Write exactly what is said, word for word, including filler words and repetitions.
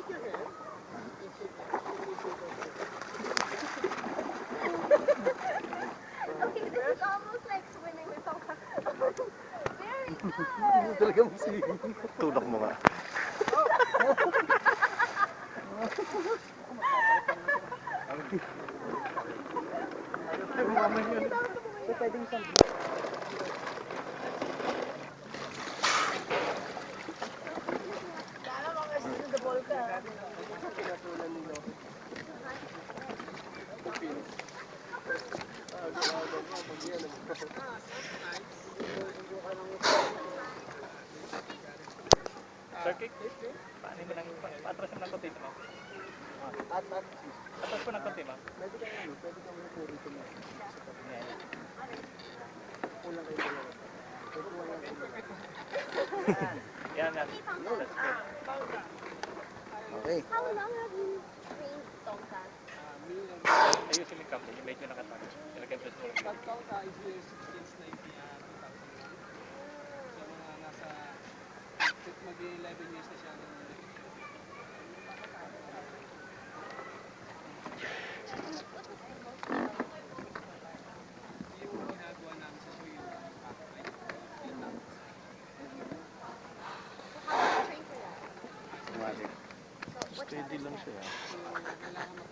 Okay, this is almost like swimming with someone. Very good. Talaga mo si... Tulak mo nga. Pwedeng sa... Kala mga student the ball ka. Circuit? Paano mo nang patras mo ng konti mo? At, at, Patras mo ng konti mo? pwede ka ano, pwede ka muna pwede ka muna. Kulang kayo dalawa. Pwede mo lang kayo dalawa. Yan nga. That's good. Okay. How long have you trained Tonka? Ayusin mo yung kamay. Medyo nakatago. Ilagay mo sa Pag Tonka is here since nineteen two thousand one. So mga nasa mag-eleven years na siya ng yung ginagawa namin sa show yung backfight. Vietnam. So how do you train for that? So what's the Steady lang step? siya. So kailangan